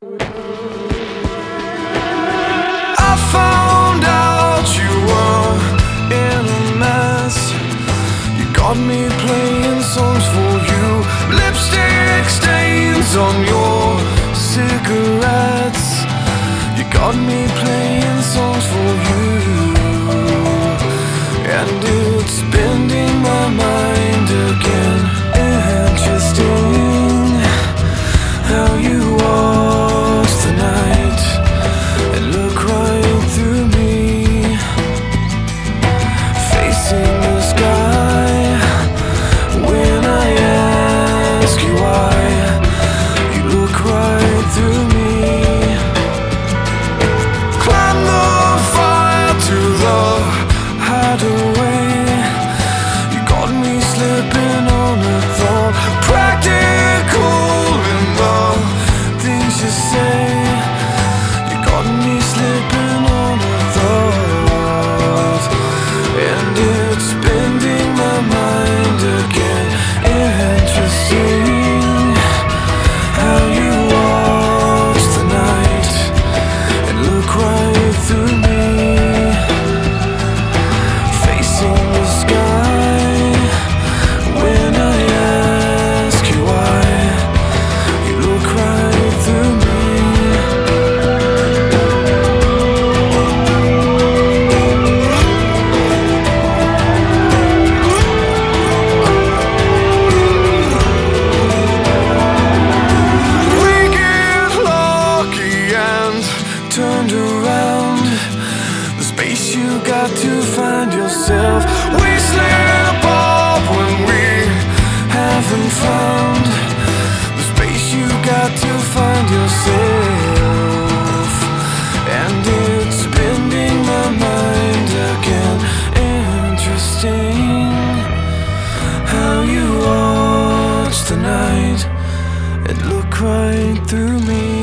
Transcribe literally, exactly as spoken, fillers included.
I found out you were in a mess. You got me playing songs for you. Lipstick stains on your cigarettes. You got me playing songs for you. And it's bending my mind again. Interesting how you watch the night and look right through me, facing the sky. When I ask you why, you look right through me. Climb the fire to the hideaway. You got me slipping on a thought. Practical in the things you say. You got me slipping on a thought. And it's bending my mind again. Interesting how you watch the night and look right through me, facing the sky. When I ask you why, you look right through me. We get lucky and turned around. The space you got to find yourself. We slip up when we haven't found the space you got to find yourself. And it's bending my mind again. Interesting how you watch the night and look right through me.